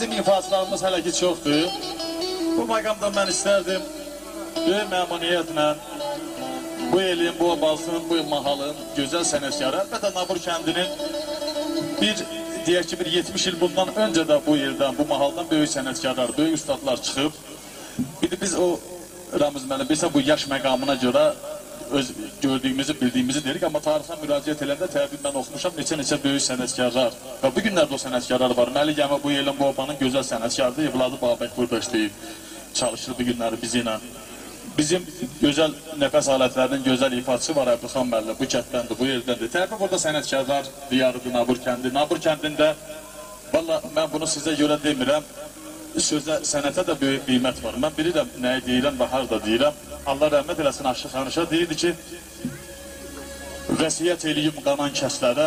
bizim ifaçılarımız hələ ki çoxdur. Bu məqamda mən istərdim böyük məmnuniyyətlə bu elin, bu obalsın, bu mahalın gözəl sənətkarı, əlbəttə Nabur kəndinin deyək ki, bir 70 il bundan öncə də bu yerdən, bu mahaldan böyük sənətkarlar, böyük ustadlar çıxıb. Bir de biz o Ramiz müəllim, bilsə bu yaş məqamına görə öz gördüyümüzü, bildiyimizi deyirik, amma tarixə müraciət eləndə təbii mən oxumuşam neçə böyük sənətkarlar və bu günlərdə o sənətkarlar var. Məli Gəmə bu elin, bu obanın gözəl sənətkardır, evladı Babək burada işləyib, çalışır bu günləri bizi ilə. Bizim gözəl nəfəs alətlərinin gözəl ifaçısı var Əbdülxan müəllim, bu kətdəndir, bu eldəndir. Təbii burada sənətkarlar diyarıdır Nabur kəndi. Nabur kəndində, valla mən bunu sizə görə demirəm, sözdə sənətə də böyük qiymət var. Mən bilirəm nəyi deyirəm və harada deyirəm. Allah rəhmət eləsin Aşıq Xanışa deyirdi ki, vəsiyyət eləyim qanan kəslərə,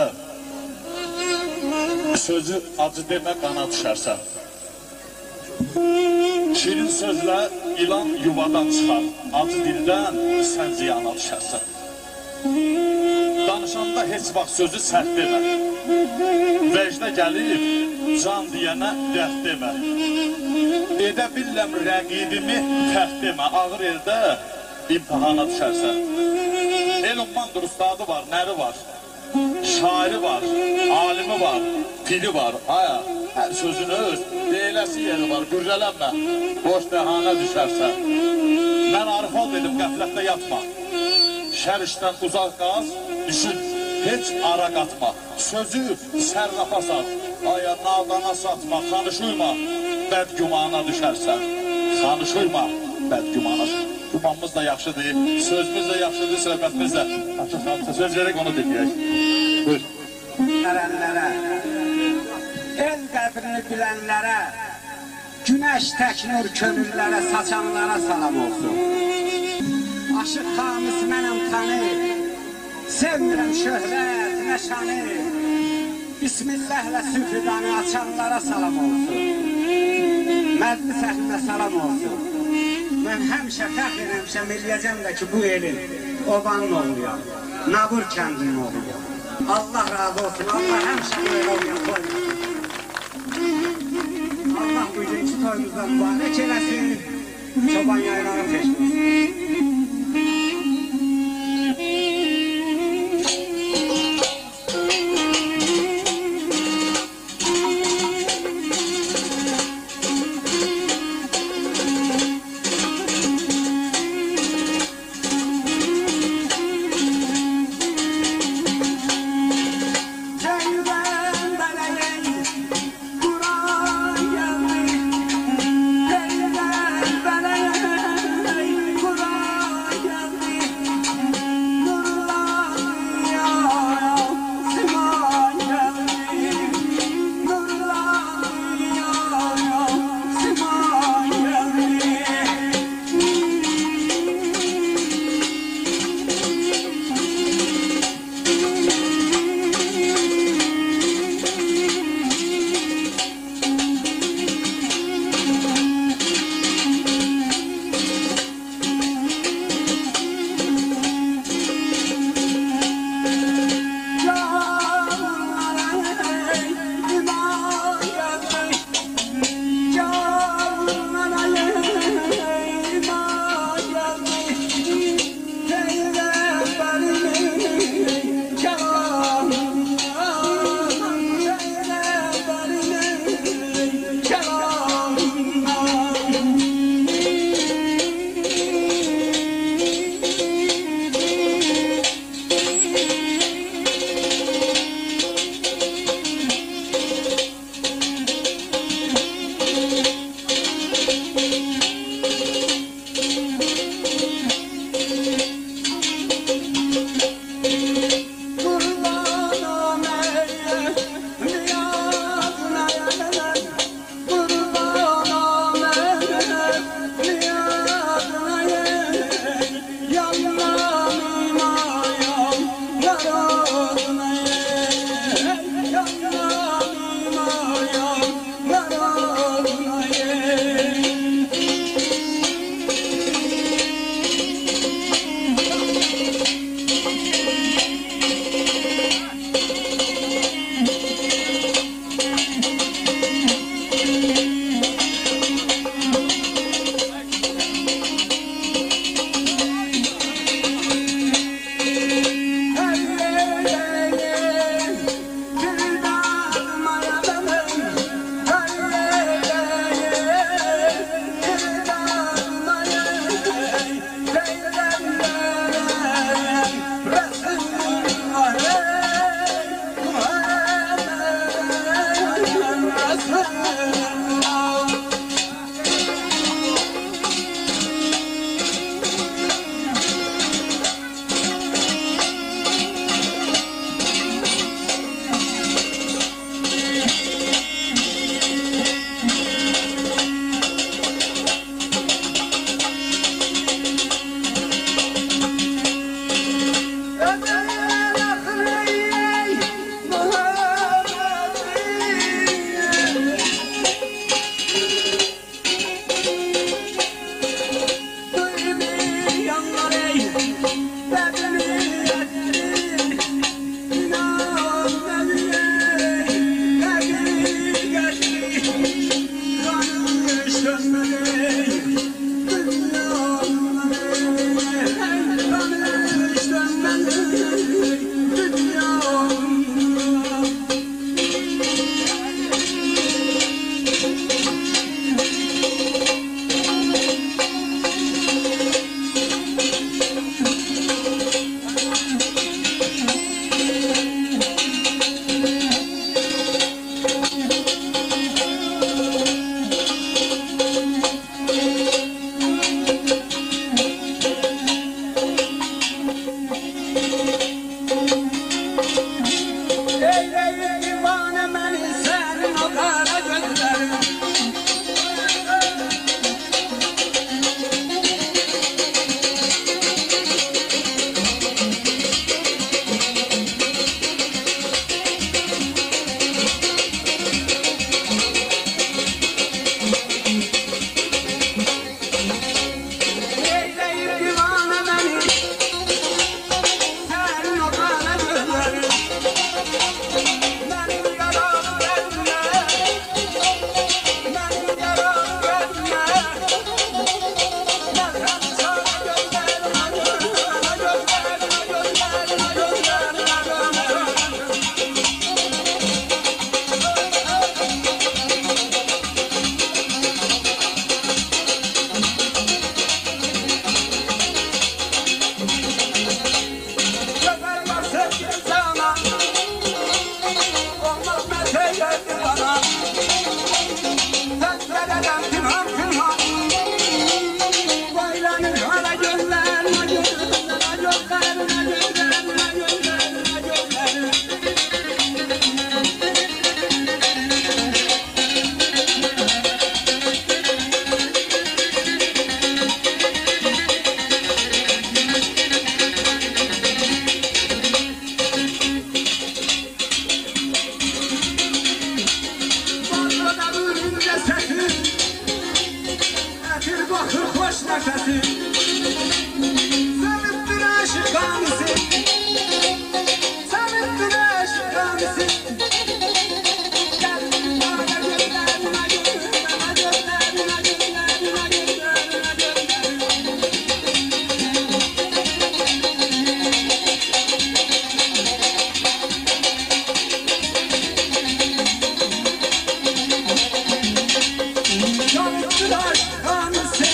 sözü acı demə qana düşərsən. Şirin sözlə ilan yuvadan çıxar, acı dildən sən ziyana düşərsən. Danışanda heç vaxt sözü sərt demə, vəcdə gəlib can deyənə dərd demə. Edə biləm rəqibimi fərq demə, ağır eldə imtihana düşərsən. El ummandır, ustadı var, nəri var, şairi var, alimi var, pili var, aya, hər sözünü öz, deyiləsi yeri var, qürrələnmə, boş dəhana düşərsən. Mən arif ol dedim, qəflətdə yatma, şər işdən uzaq qaz, düşün, heç ara qatma, sözü sərrafa sat, aya, nadana satma, xanışuyma, bədgümana düşərsən. Xanışuyma, bədgümana düşərsən. Gümanımız da yaxşıdır, sözümüz də yaxşıdır, söhbətimiz də. Açıq xanımsa söz verək, onu dinləyək. Buyur. Ərənlərə, el qədrini bilənlərə, günəş təknur könüllərə, saçanlara salam olsun. Aşıq xamis mənəm tanı, sevmirəm şöhrət, nəşanı, Bismillahlə süfridanı açanlara salam olsun. Mədli səhlinə salam olsun. Mən həmişə fəxr eləmişəm, eləyəcəm də ki, bu elin, obanın oğluyam, Nabur kəndinin oğluyam. Allah razı olsun, Allah həmişə böyle olmayan koymasın. Allah bugünkü toyumuzdan mübarək eləsin, çoban yaylağı peşməsin. geceden pinhan pinhan Baylanır hala gözler Na gözler, na gözler, na gözler, na gözler, na gözler Hoş nefesi Samettin aşık gamisi Samettin aşık gamisi Gel bana gözler, bana gözler, bana gözler, bana gözler, bana gözler, bana gözler Samettin aşık gamisi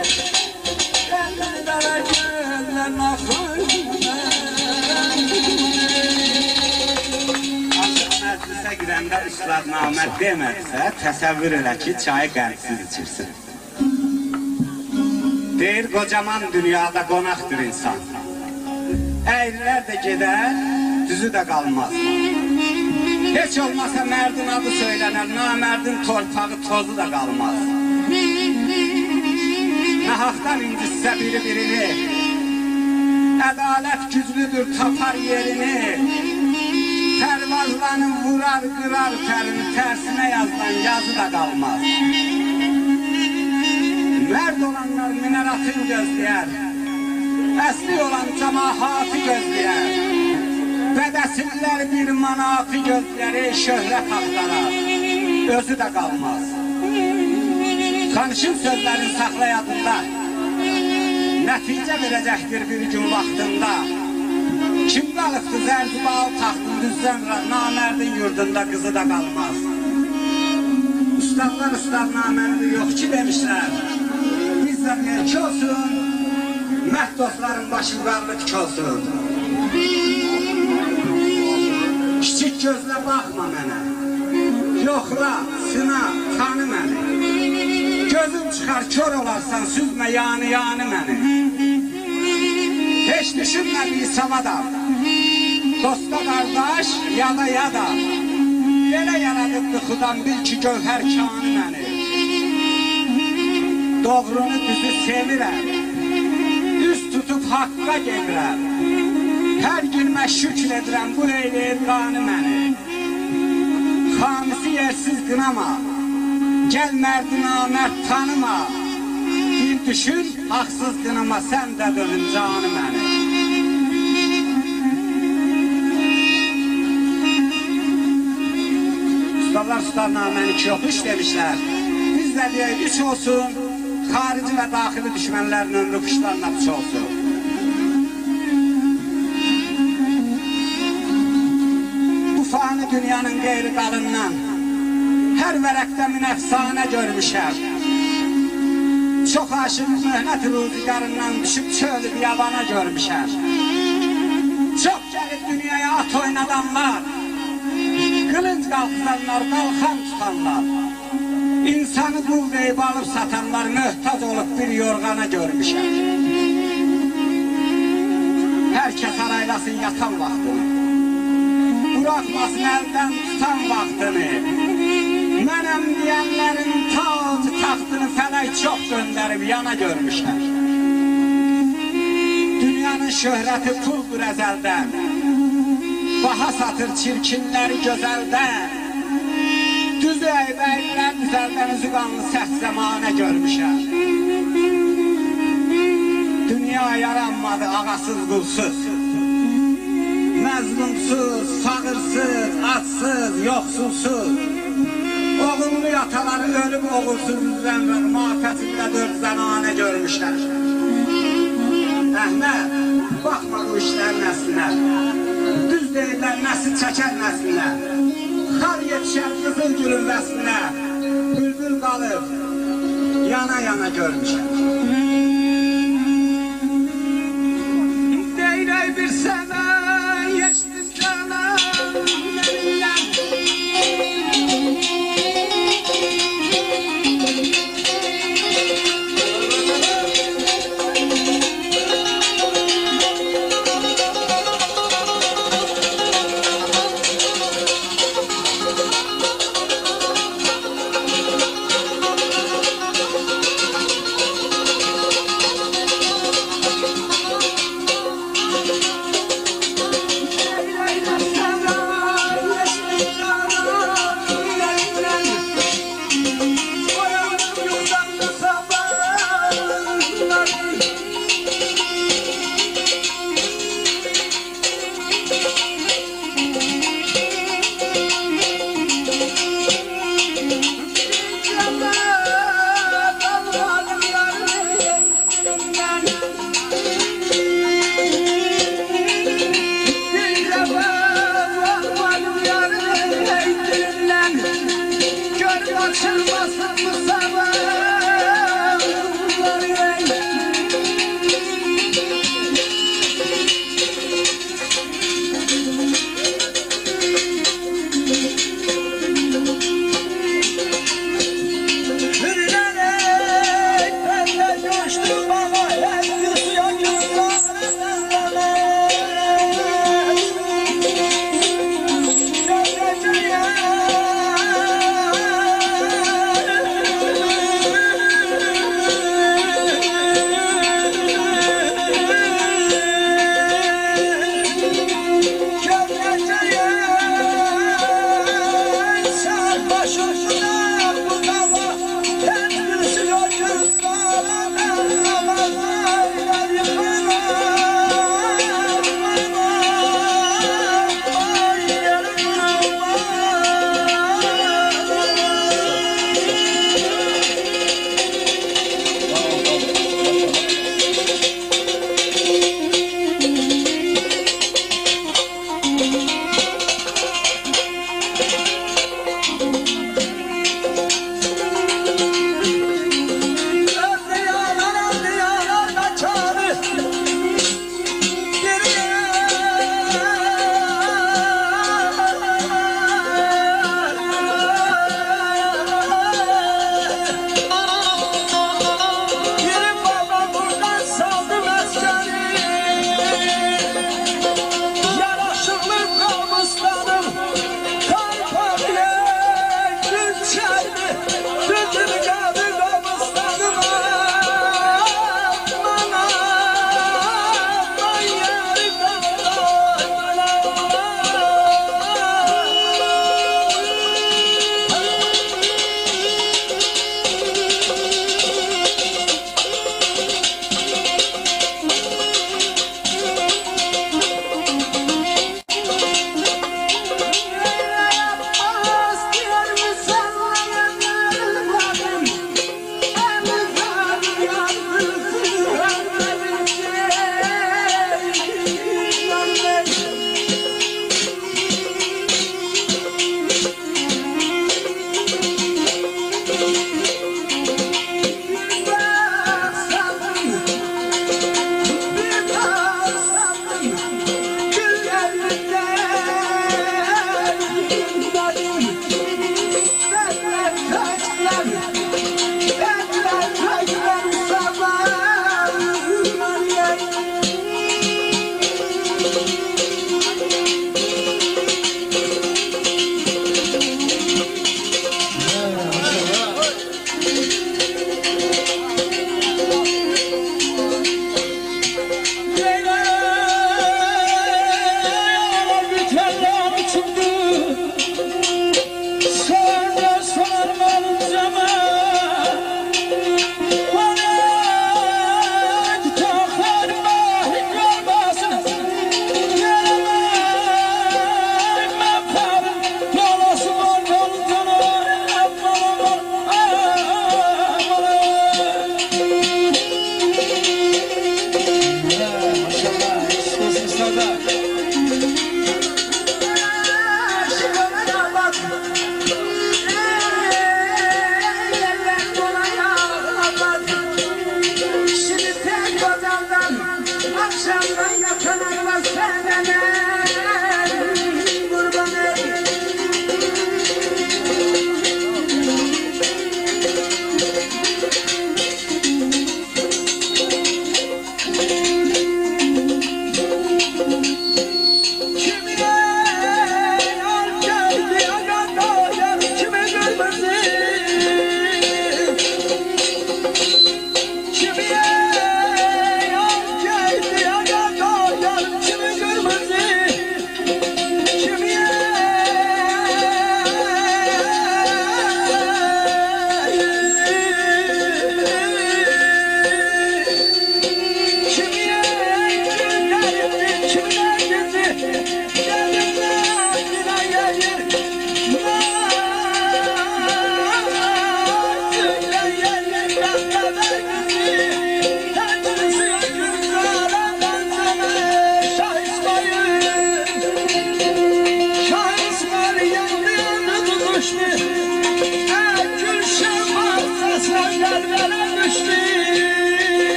Məclisə girəndə üstad namərd demədisə, təsəvvür elə ki, çayı qəndsiz içirsin. Deyir, qocaman dünyada qonaqdır insan. Əyrilər də gedər, düzü də qalmaz. Heç olmasa mərdin adı söylənər, namərdin torpağı tozu da qalmaz. Nahaqdan incitsə biri-birini, ədalət güclüdür, tapar yerini. Tərvazlanı vurar, qırar tərini, tərsinə yazılan yazı da qalmaz. Mərd olanlar minəratın gözləyər, əsli olan cəmahatı gözləyər. Bədəsillər bir manatı gözləyər, şöhrət axtarar, özü də qalmaz. Danışın sözlərin saxla yadında, nəticə verəcəkdir bir gün vaxtında. Kim qalıqdı zərzibalı taxtın düzdən namərdin yurdunda qızı da qalmaz. Ustadlar ustad namərdi yox ki demişlər, bizdən yerk olsun, məhd dostların başı qarlı tik olsun. Kiçik gözlə baxma mənə, yoxla, sına, tanı məni. Gözüm çıxar, kör olarsan, süzmə yanı məni. Heç düşünmədiyi savada, dosta qardaş, yada. Belə yaradıbdı xudan, bil ki, gövhər kanı məni. Doğrunu düzü sevirəm, üz tutub haqqa gedirəm. Hər gün mən şükür edirəm, bu eyləyir qanı məni. Xamisi yersiz qınama, gəl mərdi namərd tanıma. Bir düşün, haqsız qınama, sən də dönün canı məni. Ustalar naməni ki yox iş demişlər. Biz də deyək, üç olsun, xarici və daxili düşmənlərin ömrü qışlarla üç olsun. Bu fani dünyanın qeyri qalından hər vərəqdə münəfsanə görmüşəm. Çox aşıq möhnət ruzigarından düşüb çölü bir yabana görmüşəm. Çox gəlib dünyaya at oynadanlar, qılınc qalxızanlar, qalxan tutanlar, insanı qul deyib alıb satanlar, möhtac olub bir yorğana görmüşəm. Hər kəs araylasın yatan vaxtını, buraxmasın əldən tutan vaxtını. Mənəm deyənlərin tacı taxtını fələk çox göndərib yana görmüşəm. Dünyanın şöhrəti puldur əzəldən, baha satır çirkinləri gözəldən. Düzü əybəylər düzəldən üzü qanlı səs zəmanə görmüşəm. Dünya yaranmadı ağasız qulsuz, məzlumsuz, fağırsız, açsız, yoxsulsuz. Oğullu yataları ölüb oğulsuz üzrən və mafətində dörd zənanə görmüşlər. Əhməd, baxma bu işlərin əslinə, düz deyirlər nəsil çəkər nəslinə. Xar yetişər qızıl gülün vəslinə, bülbül qalıb yana görmüşəm. Deyrək bir sənə yeşdim canım elindən.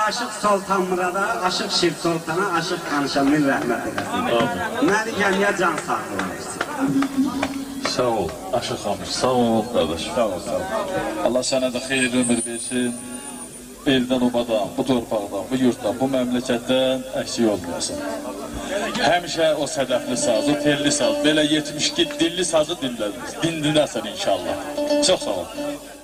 aşıq Sultan Murada, aşıq Şir Sultana, aşıq Xanşah min rəhmət eləsin. Məni gəmiyə can sağlığı versin. Sağ ol, Aşıq Xamış, sağ ol qardaş. Sağ ol, sağ ol. Allah sənə də xeyirli ömür versin. Eldən obadan, bu torpaqdan, bu yurtdan, bu məmləkətdən əksik olmayasın. Həmişə o sədəfli saz, o telli saz, belə 72 dilli sazı dinləsin inşallah. Çox sağ ol.